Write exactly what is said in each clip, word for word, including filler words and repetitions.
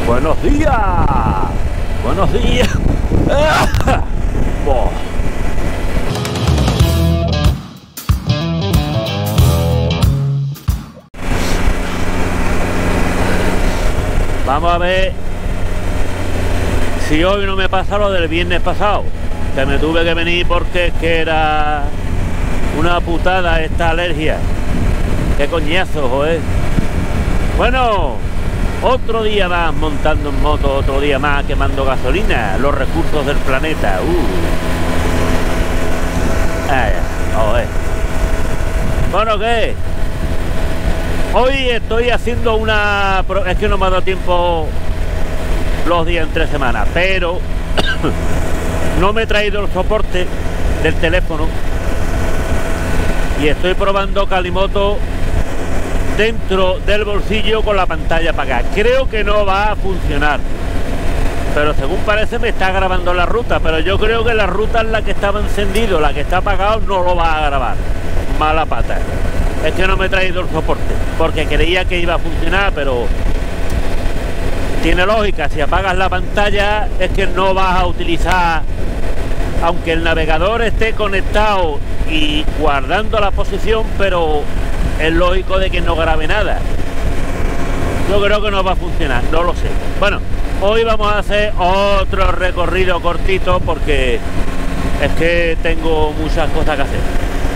Buenos días. Buenos días. Oh. Vamos a ver si hoy no me pasa lo del viernes pasado, que me tuve que venir porque es que era una putada esta alergia. Qué coñazo, joder. Bueno, otro día más montando en moto, otro día más quemando gasolina, los recursos del planeta. Uh. Ay, joder. Bueno, ¿qué? Hoy estoy haciendo una... Es que no me ha dado tiempo los días en tres semanas, pero no me he traído el soporte del teléfono y estoy probando Calimoto dentro del bolsillo con la pantalla apagada. Creo que no va a funcionar, pero según parece me está grabando la ruta, pero yo creo que la ruta en la que estaba encendido, la que está apagado, no lo va a grabar. Mala pata. Es que no me he traído el soporte porque creía que iba a funcionar, pero tiene lógica. Si apagas la pantalla es que no vas a utilizar, aunque el navegador esté conectado y guardando la posición, pero es lógico de que no grabe nada. Yo creo que no va a funcionar, no lo sé. Bueno, hoy vamos a hacer otro recorrido cortito porque es que tengo muchas cosas que hacer.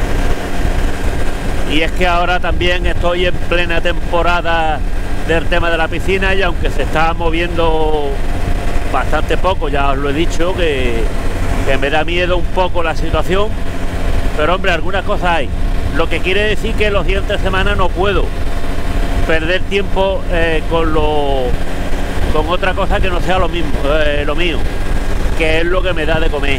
Y es que ahora también estoy en plena temporada del tema de la piscina, y aunque se está moviendo bastante poco, ya os lo he dicho, que, que me da miedo un poco la situación, pero hombre, algunas cosas hay. Lo que quiere decir que los días de semana no puedo perder tiempo eh, con lo con otra cosa que no sea lo mismo, eh, lo mío, que es lo que me da de comer.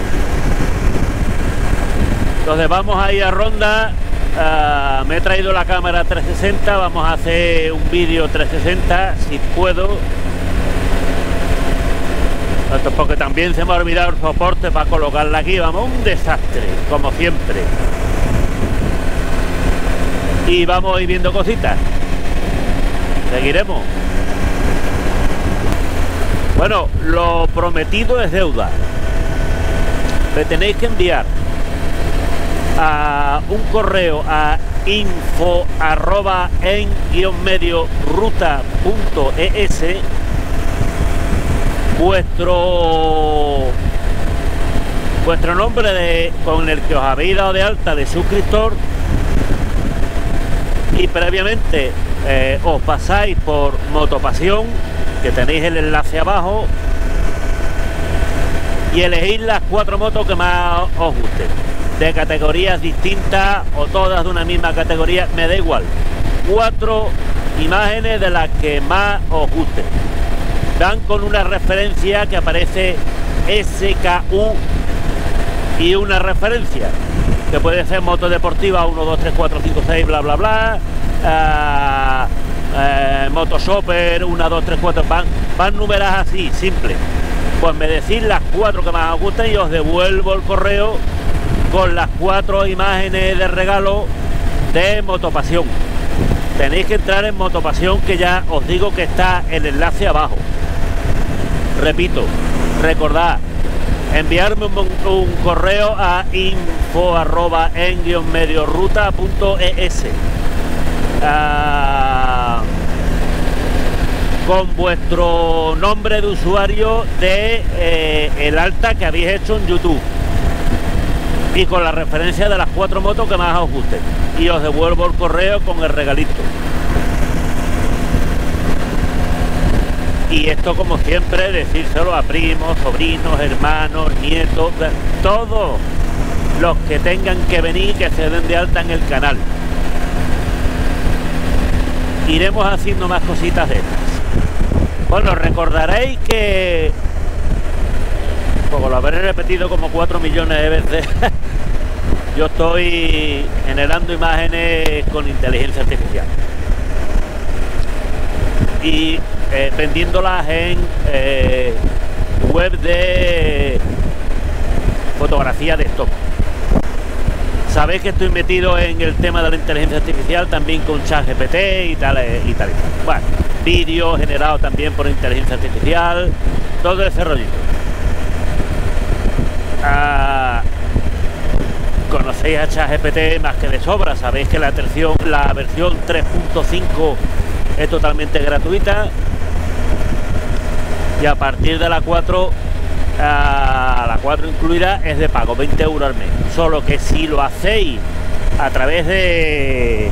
Entonces vamos a ir a Ronda. Uh, me he traído la cámara trescientos sesenta, vamos a hacer un vídeo trescientos sesenta si puedo, porque también se me ha olvidado el soporte para colocarla aquí. Vamos, un desastre como siempre, y vamos a ir viendo cositas, seguiremos. Bueno, lo prometido es deuda. Me tenéis que enviar a un correo a info arroba en guión medio ruta punto es vuestro vuestro nombre de con el que os habéis dado de alta de suscriptor, y previamente eh, os pasáis por Motopasión, que tenéis el enlace abajo, y elegís las cuatro motos que más os gusten, de categorías distintas o todas de una misma categoría, me da igual. Cuatro imágenes de las que más os gusten. Dan con una referencia que aparece S K U y una referencia que puede ser moto deportiva uno, dos, tres, cuatro, cinco, seis, bla bla bla, uh, uh, moto shopper uno, dos, tres, cuatro, van, van numeradas así, simple. Pues me decís las cuatro que más os gustan y os devuelvo el correo con las cuatro imágenes de regalo de Motopasión. Tenéis que entrar en Motopasión, que ya os digo que está el enlace abajo. Repito, recordad, enviarme un, un correo a info arroba en guión medio ruta punto es uh, con vuestro nombre de usuario de eh, el alta que habéis hecho en YouTube, y con la referencia de las cuatro motos que más os gusten, y os devuelvo el correo con el regalito. Y esto, como siempre, decírselo a primos, sobrinos, hermanos, nietos, todos los que tengan que venir, que se den de alta en el canal. Iremos haciendo más cositas de estas. Bueno, recordaréis que, como lo habré repetido como cuatro millones de veces, yo estoy generando imágenes con inteligencia artificial y eh, vendiéndolas en eh, web de fotografía de stock. Sabéis que estoy metido en el tema de la inteligencia artificial también con ChatGPT y tal y tal y tal. Bueno, vídeo generado también por inteligencia artificial, todo ese rollito. Ah, conocéis a ChatGPT más que de sobra, sabéis que la versión, la versión tres punto cinco es totalmente gratuita y a partir de la cuatro, a la cuatro incluida, es de pago, veinte euros al mes. Solo que si lo hacéis a través de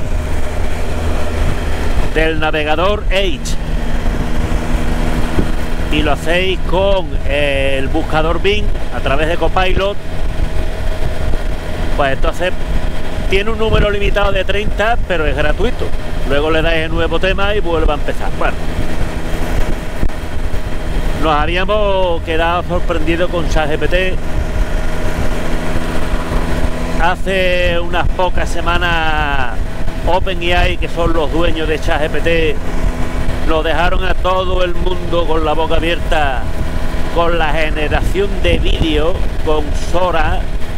del navegador Edge y lo hacéis con el buscador Bing a través de Copilot, pues entonces tiene un número limitado de treinta, pero es gratuito. Luego le dais el nuevo tema y vuelve a empezar. Bueno, nos habíamos quedado sorprendidos con ChatGPT. Hace unas pocas semanas OpenAI, que son los dueños de ChatGPT, lo dejaron a todo el mundo con la boca abierta con la generación de vídeo con Sora.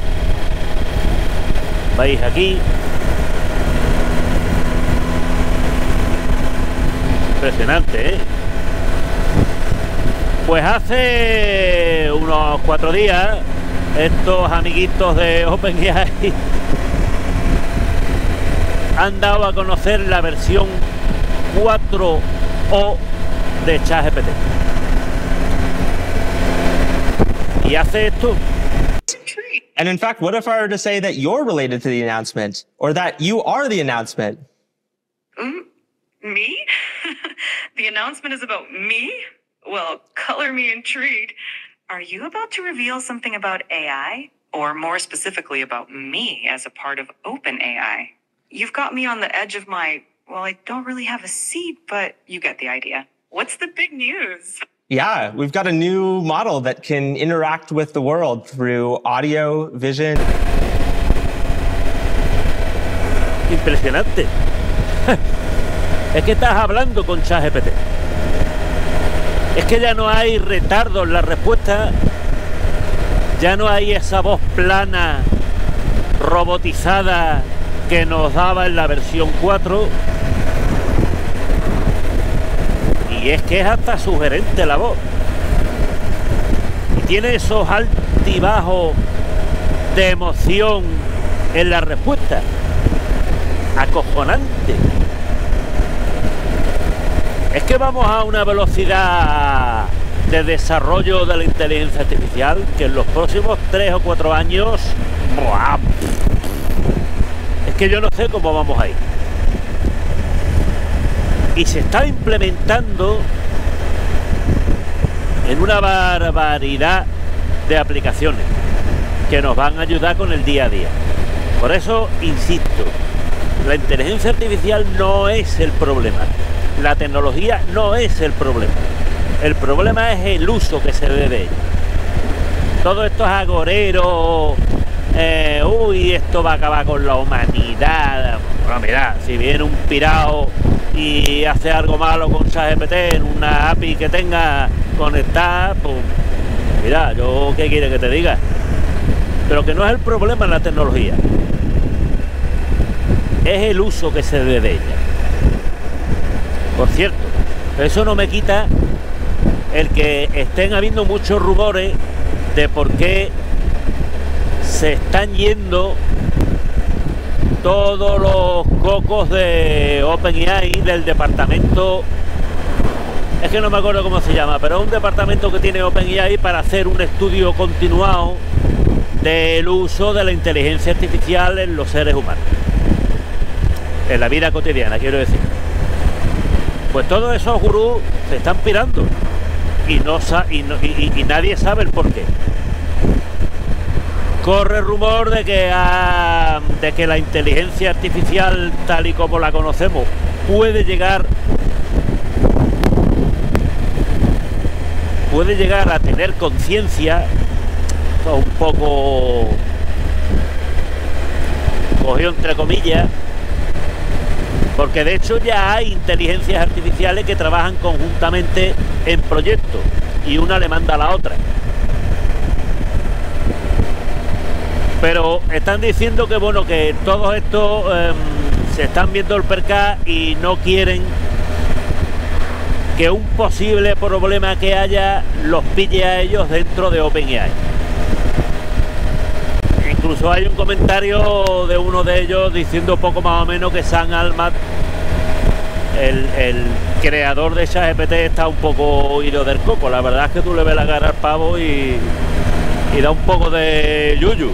Veis aquí. Impresionante, ¿eh? Pues hace unos cuatro días estos amiguitos de OpenAI han dado a conocer la versión cuatro o de ChatGPT y hace esto. And in fact, what if I were to say that you're related to the announcement, or that you are the announcement? Mm, me? The announcement is about me? Well, color me intrigued. Are you about to reveal something about A I? Or more specifically about me as a part of OpenAI? You've got me on the edge of my, well, I don't really have a seat, but you get the idea. What's the big news? Yeah, we've got a new model that can interact with the world through audio, vision. Impresionante. Es que estás hablando con ChatGPT. Es que ya no hay retardo en la respuesta. Ya no hay esa voz plana, robotizada que nos daba en la versión cuatro. Y es que es hasta sugerente la voz. Y tiene esos altibajos de emoción en la respuesta. Acojonante. Es que vamos a una velocidad de desarrollo de la inteligencia artificial que en los próximos tres o cuatro años, ¡buah! Es que yo no sé cómo vamos a ir. Y se está implementando en una barbaridad de aplicaciones que nos van a ayudar con el día a día. Por eso insisto, la inteligencia artificial no es el problema, la tecnología no es el problema, el problema es el uso que se dé de ella. Todos estos agoreros, eh, uy, esto va a acabar con la humanidad. Bueno, mira, si viene un pirao y hace algo malo con ChatGPT en una A P I que tenga conectada, pues mira, yo qué quiere que te diga. Pero que no es el problema en la tecnología, es el uso que se dé de ella. Por cierto, eso no me quita el que estén habiendo muchos rumores de por qué se están yendo todos los cocos de OpenAI del departamento, es que no me acuerdo cómo se llama, pero es un departamento que tiene OpenAI para hacer un estudio continuado del uso de la inteligencia artificial en los seres humanos, en la vida cotidiana, quiero decir. Pues todos esos gurús se están pirando y, no sa y, no, y, y nadie sabe el por qué. Corre rumor de que, a, de que la inteligencia artificial tal y como la conocemos puede llegar puede llegar a tener conciencia, un poco cogido entre comillas, porque de hecho ya hay inteligencias artificiales que trabajan conjuntamente en proyectos y una le manda a la otra. Pero están diciendo que bueno, que todos estos eh, se están viendo el percal y no quieren que un posible problema que haya los pille a ellos dentro de OpenAI. Incluso hay un comentario de uno de ellos diciendo poco más o menos que Sam Altman, el, el creador de ChatGPT, está un poco ido del coco. La verdad es que tú le ves la cara al pavo y, y da un poco de yuyu.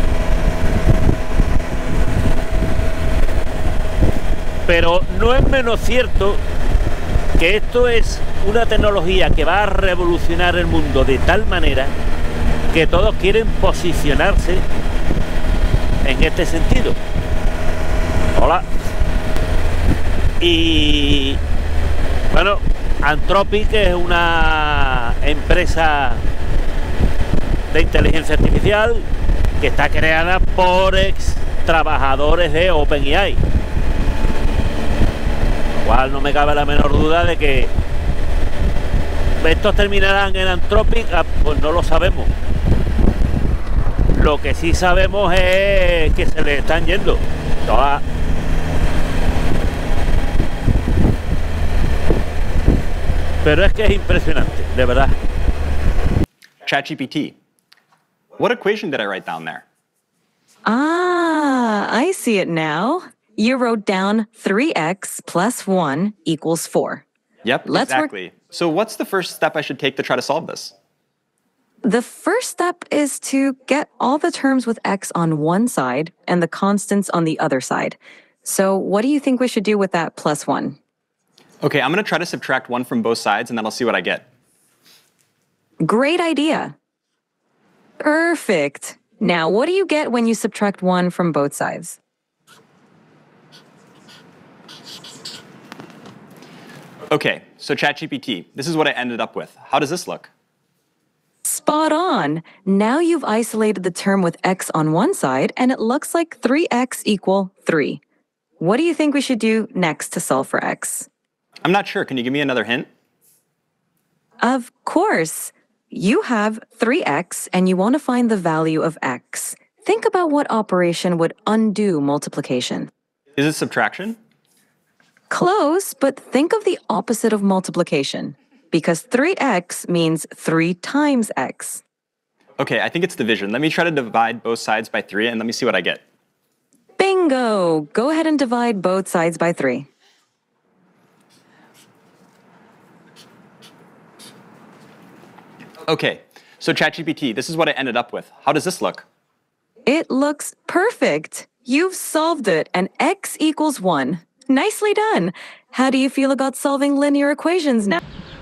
Pero no es menos cierto que esto es una tecnología que va a revolucionar el mundo de tal manera que todos quieren posicionarse en este sentido. Hola. Y bueno, Anthropic es una empresa de inteligencia artificial que está creada por ex trabajadores de OpenAI. Cual no me cabe la menor duda de que estos terminarán en Anthropic, pues no lo sabemos. Lo que sí sabemos es que se le están yendo. Toda... Pero es que es impresionante, de verdad. ChatGPT. What equation did I write down there? Ah, I see it now. You wrote down three x plus one equals four. Yep, Let's work- exactly. So what's the first step I should take to try to solve this? The first step is to get all the terms with x on one side and the constants on the other side. So what do you think we should do with that plus one? Okay, I'm going to try to subtract one from both sides, and then I'll see what I get. Great idea. Perfect. Now, what do you get when you subtract one from both sides? Okay, so ChatGPT, this is what I ended up with. How does this look? Spot on. Now you've isolated the term with x on one side, and it looks like three x equal three. What do you think we should do next to solve for x? I'm not sure. Can you give me another hint? Of course. You have three x, and you want to find the value of x. Think about what operation would undo multiplication. Is it subtraction? Close, but think of the opposite of multiplication, because three x means three times x. Okay, I think it's division. Let me try to divide both sides by three, and let me see what I get. Bingo! Go ahead and divide both sides by three. Okay, so ChatGPT, this is what I ended up with. How does this look? It looks perfect. You've solved it, and x equals one. Nicely done. How do you feel about solving linear equations now?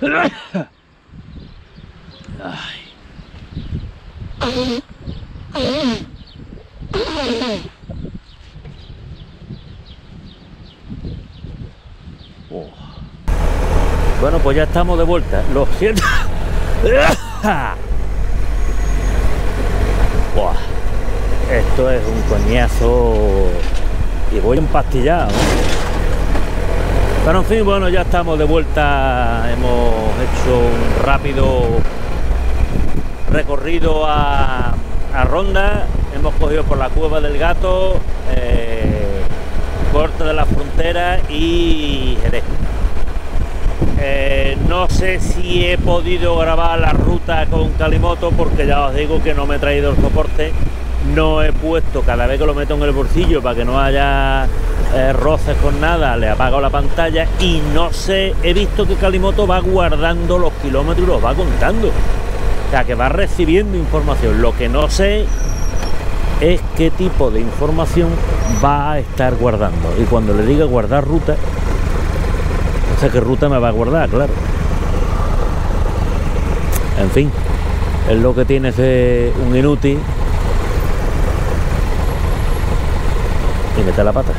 Oh. Bueno, pues ya estamos de vuelta. Lo siento. Buah. Esto es un coñazo y voy empastillado. Pero en fin, bueno, ya estamos de vuelta. Hemos hecho un rápido recorrido a, a Ronda. Hemos cogido por la Cueva del Gato, eh, Corte de la Frontera y Jerez. Eh, no sé si he podido grabar la ruta con Calimoto porque ya os digo que no me he traído el soporte. No he puesto, cada vez que lo meto en el bolsillo para que no haya eh, roces con nada, le apago la pantalla y no sé, he visto que Calimoto va guardando los kilómetros y los va contando. O sea, que va recibiendo información. Lo que no sé es qué tipo de información va a estar guardando. Y cuando le diga guardar ruta, no sé qué ruta me va a guardar, claro. En fin, es lo que tiene ese un inútil. Y mete la pata.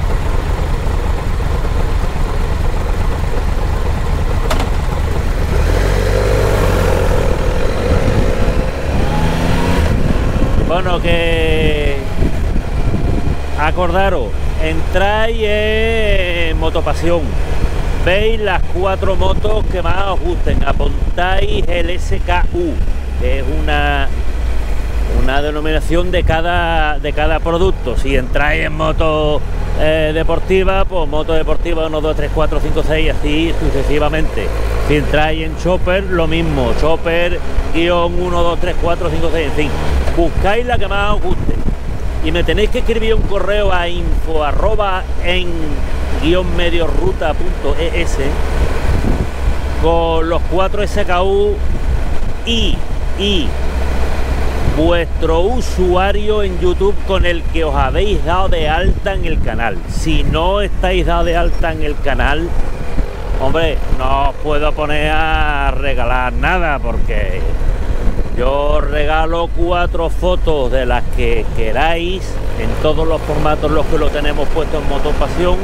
Bueno, que acordaros, entráis en Motopasión, veis las cuatro motos que más os gusten, apuntáis el S K U, que es una una denominación de cada, de cada producto. Si entráis en moto eh, deportiva, pues moto deportiva uno, dos, tres, cuatro, cinco, seis, así sucesivamente. Si entráis en chopper, lo mismo, chopper, guión uno, dos, tres, cuatro, cinco, seis, en fin. Buscáis la que más os guste. Y me tenéis que escribir un correo a info arroba en guión medio ruta punto es con los cuatro S K U y, y vuestro usuario en YouTube con el que os habéis dado de alta en el canal. Si no estáis dado de alta en el canal, hombre, no os puedo poner a regalar nada, porque yo regalo cuatro fotos de las que queráis en todos los formatos los que lo tenemos puesto en Motopasión,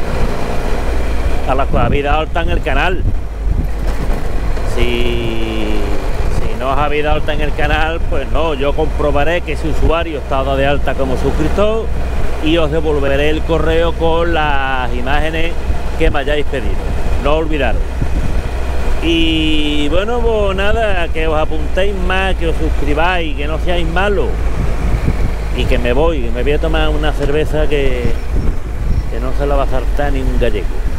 a las que habéis dado alta en el canal. Si, si no os habéis dado alta en el canal, pues no, yo comprobaré que ese usuario está dado de alta como suscriptor y os devolveré el correo con las imágenes que me hayáis pedido. No olvidaros. Y bueno, pues nada, que os apuntéis más, que os suscribáis, que no seáis malos. Y que me voy, que me voy a tomar una cerveza que, que no se la va a saltar ni un gallego.